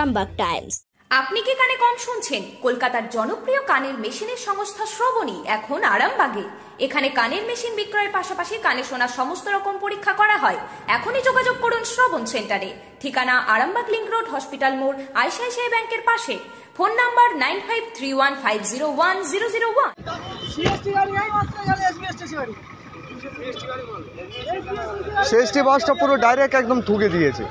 Arambagh Times. আপনি কি কানে কম শুনছেন? কলকাতার জনপ্রিয় কানের মেশিনের সংস্থা শ্রবণী এখন আরামবাগে। এখানে কানের মেশিন বিক্রয়ের পাশাপাশি কানে শোনা সমস্ত রকম পরীক্ষা করা হয়। এখনই যোগাযোগ করুন শ্রবণ সেন্টারে। ঠিকানা আরামবাগ লিংক রোড, হসপিটাল মোড়, আইসিআইসিআই ব্যাংকের পাশে। Phone number 9531501001। সিএসটি বাসটা পুরো ডাইরেক্ট একদম ঠুকে দিয়েছে।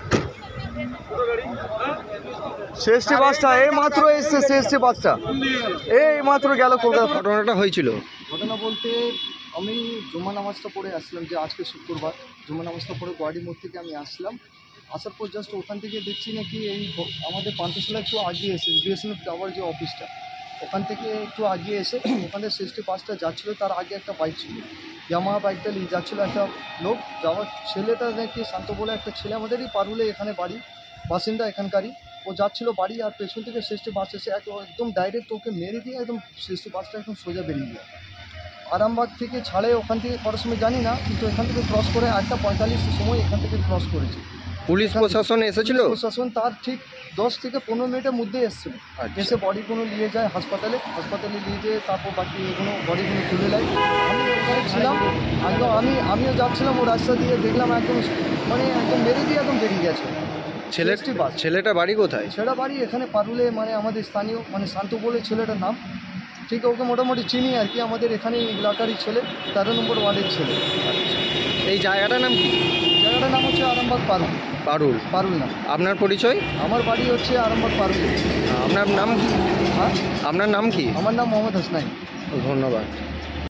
সিএসটি বাসটা এই মাত্র এসছে, সিএসটি বাসটা এই মাত্র গেল কলকাতা। ঘটনাটা হয়েছিল ঘটনা বলতে আমি জুম্মা নামাজটা পড়ে আসলাম, যে আজকে শুক্রবার জুম্মা নামাজটা পড়ে গোয়াড়ি মোড় থেকে আমি আসলাম। আসার পর জাস্ট ওখান থেকে দেখছি নাকি এই আমাদের পান্থশালা একটু আগিয়ে এসে বিএসএনএফ টাওয়ার যে অফিসটা, ওখান থেকে একটু আগিয়ে এসে ওখানে সিএসটি বাসটা যাচ্ছিলো, তার আগে একটা বাইক ছিল, ইয়ামাহা বাইকটা নিয়ে যাচ্ছিলো একটা লোক। যাওয়ার ছেলেটা নাকি শান্ত বলে একটা ছেলে, আমাদেরই পারুলে এখানে বাড়ি, বাসিন্দা এখানকারই। ও যাচ্ছিলো বাড়ি, আর পেছন থেকে সিএসটি বাস এসে একদম ডাইরেক্ট ওকে মেরে দিয়ে একদম সিএসটি বাসটা একদম সোজা বেরিয়ে যায়। আরামবাগ থেকে ছাড়ে, ওখান থেকে করার সময় জানি না, কিন্তু এখান থেকে ক্রস করে 1:45 সময় এখান থেকে ক্রস করেছে। পুলিশ প্রশাসন এসেছিল? প্রশাসন তার ঠিক 10 থেকে 15 মিনিটের মধ্যে এসেছিল। এসে বডিগুলো নিয়ে যায় হাসপাতালে নিয়ে যেয়ে তারপর বাকি এগুলো বডিগুলো তুলে নেয়। আমি ওখানে ছিলাম, আমিও যাচ্ছিলাম ও রাস্তা দিয়ে, দেখলাম একদম একদম মেরে দিয়ে একদম বেরিয়ে গেছে। ছেলেটা বাড়ি কোথায়? ছেলেটা বাড়ি এখানে পারুলে, আমাদের স্থানীয় শান্ত বলে ছেলেটার নাম। ঠিক ওকে মোটামুটি চিনি আর কি, আমাদের এখানে এলাকারই ছেলে, 13 নম্বর ওয়ার্ডের ছেলে। এই জায়গাটার নাম কি? জায়গাটার নাম হচ্ছে আরামবাগ পারুল নাম। আপনার পরিচয়? আমার বাড়ি হচ্ছে আরামবাগ পারুল। আপনার নাম কি? হ্যাঁ, আপনার নাম কি? আমার নাম মোহাম্মদ হাসনাইন। ধন্যবাদ।